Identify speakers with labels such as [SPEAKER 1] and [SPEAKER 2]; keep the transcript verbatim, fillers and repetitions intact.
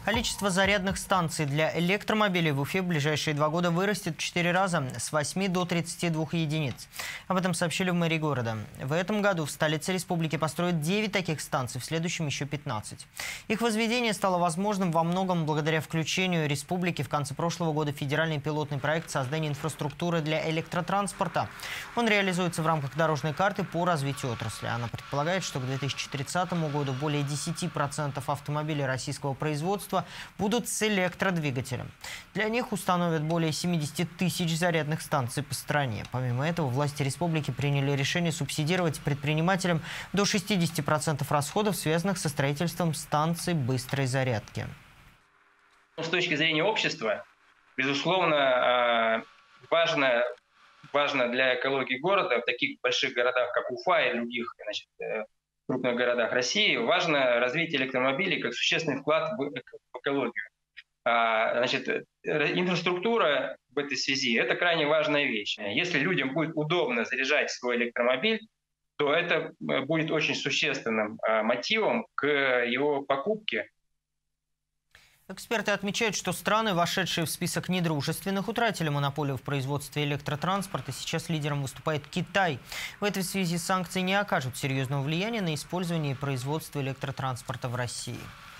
[SPEAKER 1] Количество зарядных станций для электромобилей в Уфе в ближайшие два года вырастет в четыре раза, с восьми до тридцати двух единиц. Об этом сообщили в мэрии города. В этом году в столице республики построят девять таких станций, в следующем еще пятнадцать. Их возведение стало возможным во многом благодаря включению республики в конце прошлого года в федеральный пилотный проект создания инфраструктуры для электротранспорта. Он реализуется в рамках дорожной карты по развитию отрасли. Она предполагает, что к две тысячи тридцатому году более десяти процентов автомобилей российского производства будут с электродвигателем. Для них установят более семидесяти тысяч зарядных станций по стране. Помимо этого, власти республики приняли решение субсидировать предпринимателям до шестидесяти процентов расходов, связанных со строительством станций быстрой зарядки.
[SPEAKER 2] С точки зрения общества, безусловно, важно, важно для экологии города в таких больших городах, как Уфа и других, значит, крупных городах России, важно развитие электромобилей как существенный вклад в экологию. Значит, инфраструктура в этой связи – это крайне важная вещь. Если людям будет удобно заряжать свой электромобиль, то это будет очень существенным мотивом к его покупке.
[SPEAKER 1] Эксперты отмечают, что страны, вошедшие в список недружественных, утратили монополию в производстве электротранспорта. Сейчас лидером выступает Китай. В этой связи санкции не окажут серьезного влияния на использование и производство электротранспорта в России.